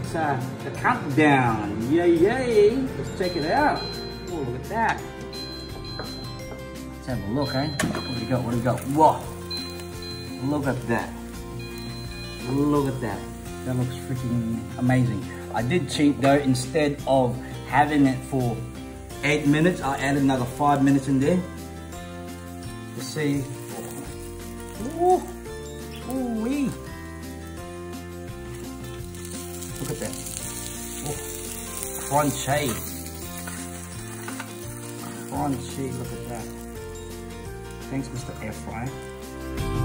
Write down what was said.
It's the countdown. Yay, yay. Let's check it out. Oh, look at that. Let's have a look, eh? What do we got? What do we got? Whoa. Look at that. Look at that. That looks freaking amazing. I did cheat though. Instead of having it for 8 minutes, I added another 5 minutes in there. Let's see. Oh. Ooh-wee. Look at that. Oh. Crunchy. Crunchy. Look at that. Thanks, Mr. Air Fryer.